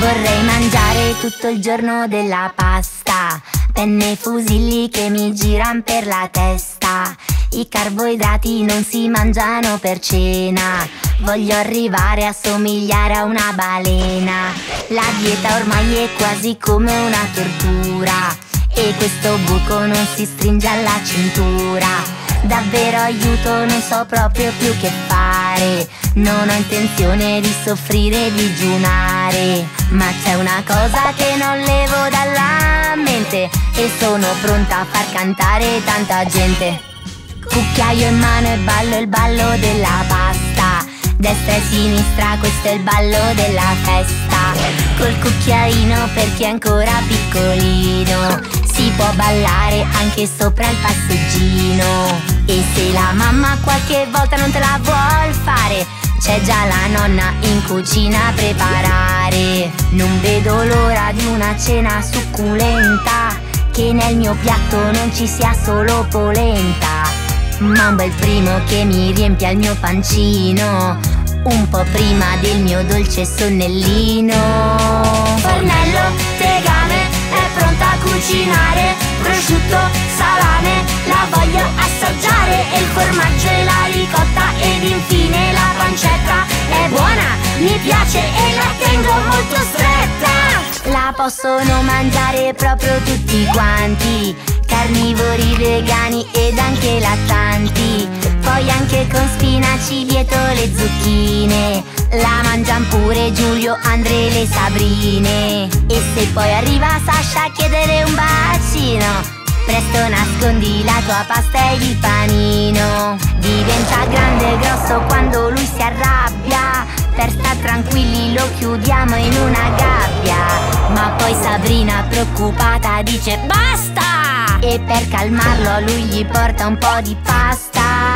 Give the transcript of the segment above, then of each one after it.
Vorrei mangiare tutto il giorno della pasta, penne e fusilli che mi giran per la testa. I carboidrati non si mangiano per cena, voglio arrivare a somigliare a una balena. La dieta ormai è quasi come una tortura e questo buco non si stringe alla cintura. Davvero aiuto, non so proprio più che fare. Non ho intenzione di soffrire e digiunare, ma c'è una cosa che non levo dalla mente e sono pronta a far cantare tanta gente. Cucchiaio in mano e ballo il ballo della pasta, destra e sinistra, questo è il ballo della festa. Col cucchiaino per chi è ancora piccolino, si può ballare anche sopra il passeggino. E se la mamma qualche volta non te la vuol fare, c'è già la nonna in cucina a preparare. Non vedo l'ora di una cena succulenta, che nel mio piatto non ci sia solo polenta, ma un bel primo che mi riempia il mio pancino, un po' prima del mio dolce sonnellino. Fornello, tegame, è pronta a cucinare. Prosciutto, salame, la voglio assaggiare. E il formaggio e la ricotta ed infine la pancetta. È buona, mi piace e la tengo molto stretta. La possono mangiare proprio tutti quanti, carnivori, vegani ed anche lattanti. Poi anche con spinaci, lieto, le zucchine, la mangian pure Giulio, Andre e le Sabrine. E se poi arriva Sasha a chiedere un bacino, presto nascondi la tua pasta e il panino. Diventa grande e grosso quando lui si arrabbia, per star tranquilli lo chiudiamo in una gabbia. Ma poi Sabrina preoccupata dice basta, e per calmarlo a lui gli porta un po' di pasta.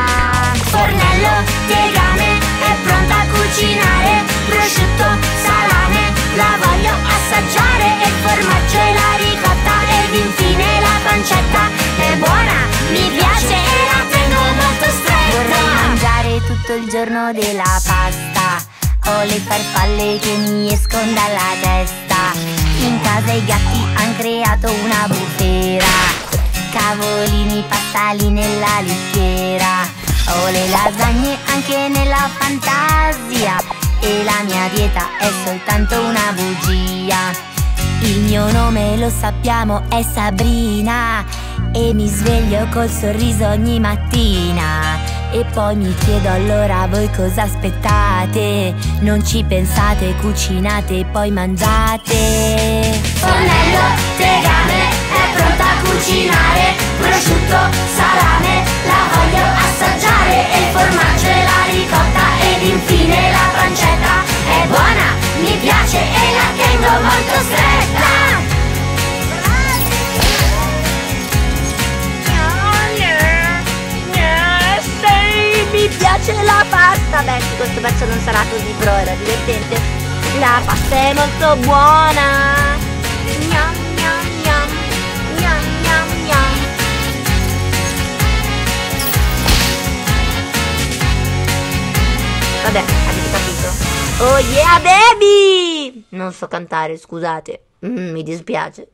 Fornello, tegame, è pronta a cucinare. Prosciutto, salame, la voglio assaggiare. E il formaggio e la ricotta ed infine la pancetta. È buona, mi piace e la tengo molto stretta. Vorrei mangiare tutto il giorno della pasta, ho le farfalle che mi escono dalla testa. In casa i gatti han creato una bufera, cavolini, pastali nella littiera. Ho le lasagne anche nella fantasia e la mia dieta è soltanto una bugia. Il mio nome lo sappiamo è Sabrina e mi sveglio col sorriso ogni mattina. E poi mi chiedo allora voi cosa aspettate? Non ci pensate, cucinate e poi mangiate. Fornello, tegame, è pronta a cucinare. Prosciutto, salame, la voglio assaggiare. E il formaggio e la ricotta ed infine la pancetta. È buona, mi piace e la tengo molto stretta. Mi piace la pasta. Beh, sì, questo pezzo non sarà così, però era divertente. La pasta è molto buona. Gnam gnam gnam, gnam gnam gnam. Vabbè, avete capito? Oh yeah baby! Non so cantare, scusate, mi dispiace.